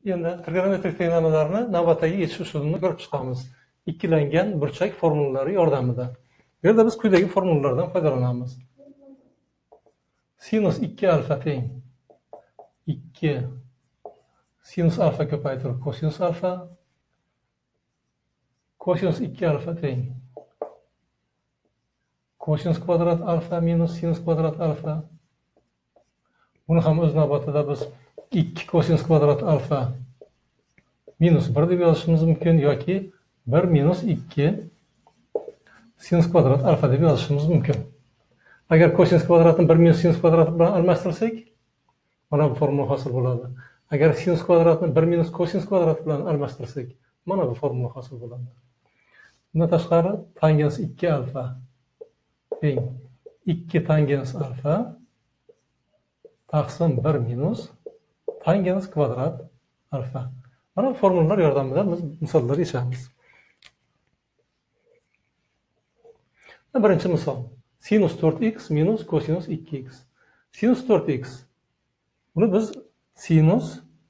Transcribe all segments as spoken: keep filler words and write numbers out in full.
Endi trigonometrik tenglamalarni navbatdagi yechish usulini ko'rib chiqamiz. Ikkilangan burchak formulalari yordamida. Bu yerda biz quyidagi formulalardan foydalanamiz. Sinus ikki alfa teng ikki sinus alfa ko'paytirib kosinus alfa, kosinus ikki alfa teng kosinus kvadrat alfa minus sinus kvadrat alfa. Buni ham o'z navbatida biz ikki kosinus kvadrat alfa minus bir deb yozishimiz mumkin yoki bir minus ikki sinus kvadrat alfa deb yozishimiz mumkin. Agar kosinus kvadratni bir minus sinus kvadrati bilan almashtirsak, mana bu formula hosil bo'ladi. Agar sinus kvadratni bir minus kosinus kvadrati bilan almashtirsak, mana bu formula hosil bo'ladi. Bundan tashqari tangens ikki alfa teng ikki tangens alfa taqsim bir minus tangens kvadrat alfa. Mana bu formulalar yordamida biz misollar yechamiz. Birinchi misol. Sinus to'rt x minus kosinus ikki x. Sinus to'rt x. Buni biz sinus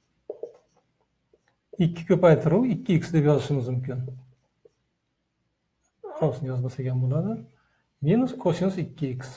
ikki ko'paytiruv ikki x deb yozishimiz mumkin. Qolsin yozmasak ham bo'ladi. Minus kosinus ikki x.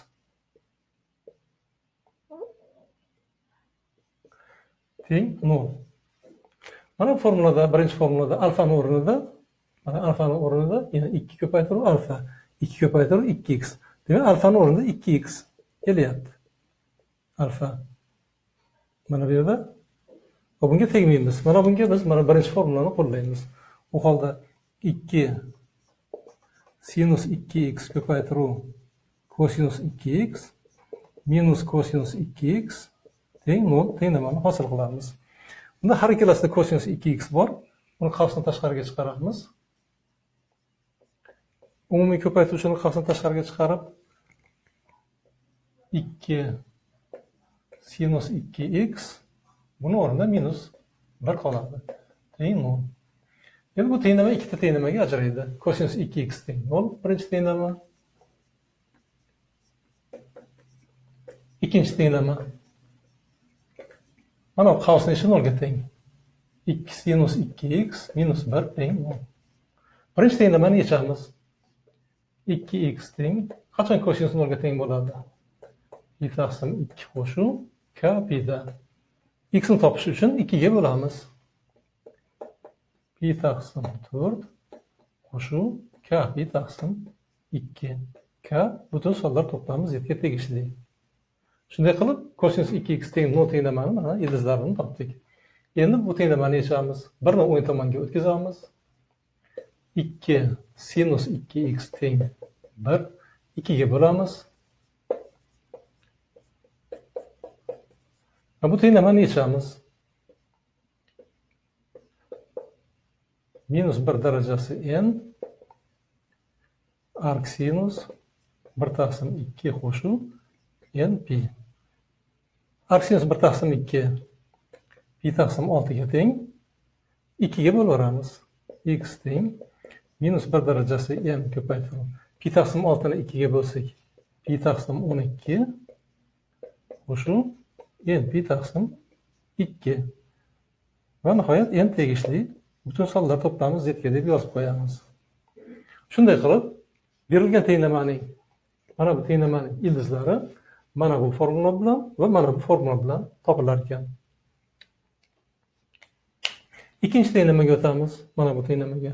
Teng nol. Mana bu formulada, birinchi formulada alfani o'rnida, mana alfani o'rnida yana ikki ko'paytiruv alfa, ikki ko'paytiruv ikki x. Demak, alfani o'rnida ikki x kelyapti. Alfa. Mana bu yerda bunga tegmaymiz. Mana bunga biz mana birinchi formulani qo'llaymiz. U holda ikki sinus ikki x ko'paytiruv kosinus ikki x minus kosinus ikki x teng nol tenglamani hosil qilamiz. Bunda har ikkalasida kosinus ikki x bor. Buni qavsni tashqariga chiqaramiz. Umumiy ko'paytiruvchini qavsni tashqariga chiqarib ikki sinus ikki x buni o'rnida minus bir qoladi. Teng nol. Endi bu tenglama ikkita tenglamaga ajraydi. Kosinus ikki x teng nol birinchi tenglama. Ikkinchi tenglama. Mana bu qavsning ichi nolga teng. ikki sinus ikki x minus bir teng nol. Birinchi tenglamani yechamiz. ikki x teng qachon kosinus nolga teng bo'ladi? Pi taqsim ikki qo'shuv k pida. X ni topish uchun ikki ga bo'lamiz. Pi taqsim to'rt qo'shuv k pi taqsim ikki. K butun sonlar to'plami zga tegishli. Shunday qilib kosinus ikki x teng nol tenglamani mana ildizlarini topdik. Endi bu tenglamani yechamiz. birni o'ng tomonga o'tkazamiz. ikki sinus ikki x teng bir, ikki ga bo'lamiz. Bu tenglamani yechamiz. Minus bir darajasi n arc sinus bir taqsim ikki qo'shuv n pi. Arc sinus bir taqsim ikki pi taqsim olti ga teng. ikki ga bo'laveramiz. X teng minus bir darajasi n ko'paytiruv. Pi taqsim oltini ikki ga bo'lsak, pi taqsim o'n ikki qo'shuv n pi taqsim ikki. Va nihoyat n tegishli butun sonlar to'plami zga deb yozib qo'yamiz. Shunday qilib, berilgan tenglamaning mana bu tenglamaning ildizlari mana bu formula bilan va mana bu formula bilan topilar ekan. Ikkinchi tenglamaga o'tamiz. Mana bu tenglamaga.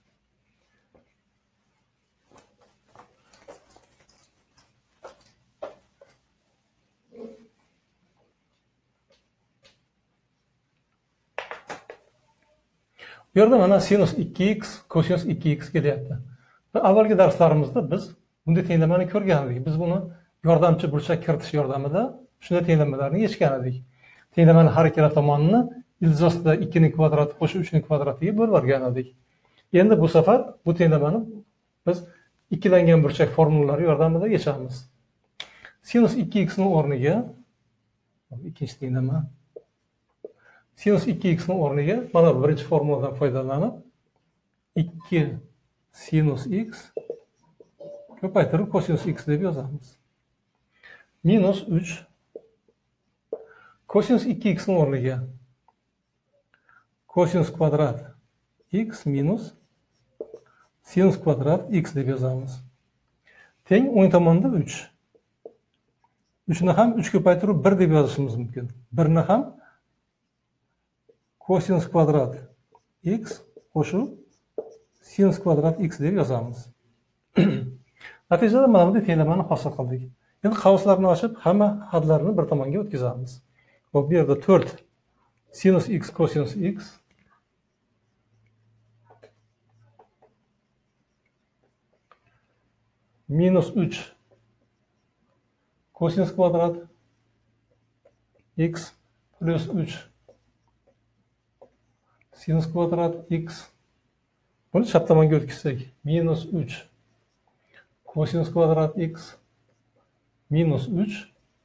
Bu yerda mana sinus ikki x, kosinus ikki x kelyapti. Avvalgi darslarimizda biz bunday tenglamani ko'rgan edik. Biz buni yordamchi burchak kiritish yordamida shunday tenglamalarni yechgan edik. Tenglamani har ikkala tomonini ildiz ostida ikki ning kvadrati qo'shib uch ning kvadratiga bo'lib olgan edik. Endi bu safar bu tenglamani biz ikkilangan burchak formulalari yordamida yechamiz. Sinus ikki x ning o'rniga ikkinchi tenglama. Sinus ikki x ning o'rniga mana bu birinchi formuladan foydalanib ikki sinus x ko'paytirib kosinus x deb yozamiz. Minus uch kosinus ikki x ning o'rniga kosinus kvadrat x minus sinus kvadrat x deb yozamiz. Teng o'ng tomonda uch. uchni ham uch ko'paytirib bir deb yozishimiz mumkin. birni ham kosinus kvadrat x qo'shib sinus kvadrat x deb yozamiz. Natijada mana bunday tenglamani hosil qildik. Endi qavslarni ochib, hamma hadlarni bir tomonga o'tkazamiz. Hop, bu yerda to'rt sinus x kosinus x minus uch kosinus kvadrat x plus uch sinus kvadrat x. Buni chap tomonga o'tkazsak, minus uch kosinus kvadrat x minus uch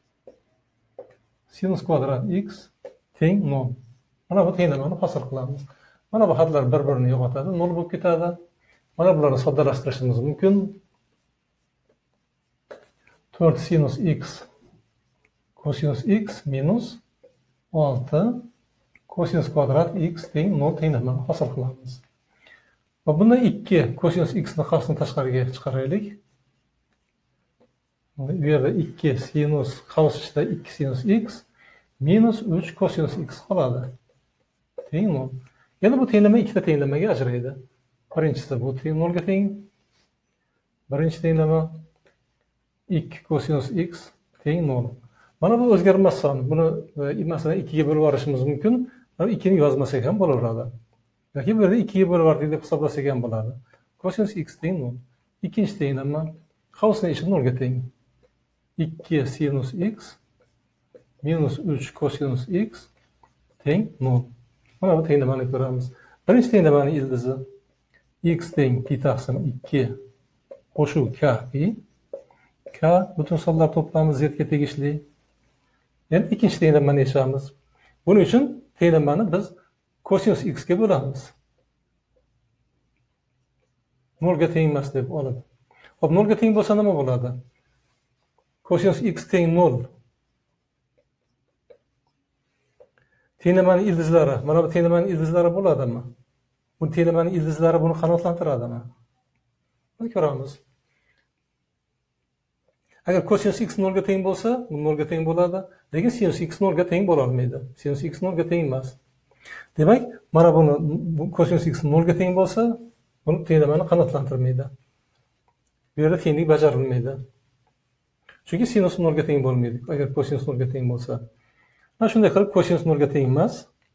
sinus kvadrat x teng nol. Mana bu tenglamani hosil qilamiz. Mana bu hadlar bir-birini yo'qotadi, nol bo'lib ketadi. Mana bularni soddalashtirishimiz mumkin. to'rt sinus x kosinus x minus olti kosinus kvadrat x teng nol tenglamani hosil qilamiz. Va bunda ikki kosinus x ni qavsini tashqariga chiqaraylik. Bu yerda ikki sinus qavs ichida ikki sinus x minus uch kosinus x qoladi. Teng nol. Endi bu tenglama ikkita tenglamaga ajraydi. Birinchisi bu teng nolga teng. Birinchi tenglama ikki kosinus x teng nol. Mana bu o'zgarmas son. Buni masalan ikkiga bo'lib yuborishimiz mumkin. ikkini yozmasak ham bo'laveradi. Yoki bu yerda ikkiga bo'lib yubordik deb hisoblasak ham bo'ladi. Kosinus x teng nol. Ikkinchi tenglama qavsning ichi nolga teng. ikki sinus x minus uch kosinus x teng nol. Mana bu tenglamani ko'ramiz. Birinchi tenglamaning ildizi x teng pi taqsim ikki qo'shuv k pi. K butun sonlar to'plami z ga tegishli. Endi ikkinchi tenglamani yechamiz. Buning uchun tenglamani biz kosinus x ga bo'lamiz. nol ga teng emas deb olib. Hop, nol ga teng bo'lsa nima bo'ladi? Kosinus x teng nol. Tenglamaning ildizlari, mana bu tenglamaning ildizlari bo'ladimi? Bu tenglamaning ildizlari buni qanoatlantiradimi? Buni ko'ramiz. Agar kosinus x nol ga teng bo'lsa, bu nol ga teng bo'ladi. Lekin sinus x nol ga teng bo'la olmaydi. Sinus x nol ga teng emas. Demak, mana buni bu kosinus x nol ga teng bo'lsa, buni tenglamani qanoatlantirmaydi. Bu yerda tenglik bajarilmaydi. Chunki sinus nol ga teng bo'lmaydi. Agar kosinus nol ga teng bo'lsa. Mana shunday qilib kosinus nol ga teng emas.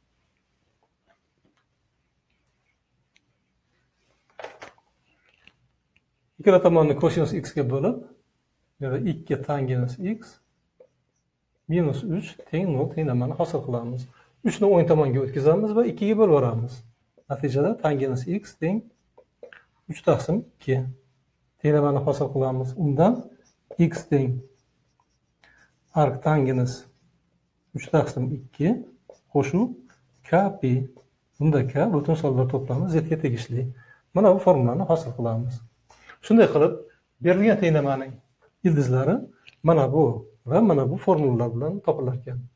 Ikkala tomonni kosinus x ga bo'lib, yerda ikki tangens x minus uch teng nol tenglamani hosil qilamiz. uch ni o'ng tomonga o'tkazamiz va ikki ga bo'lib yuboramiz. Natijada tangens x teng uch taqsim ikki tenglamani hosil qilamiz. Undan x teng arc tangens uch taqsim ikki qo'shuv k pi. Bunda k butun sonlar to'plami z ga tegishli. Mana bu formulani hosil qilamiz. Shunday qilib, berilgan tenglamaning ildizlari mana bu va mana bu formulalar bilan topilar ekan.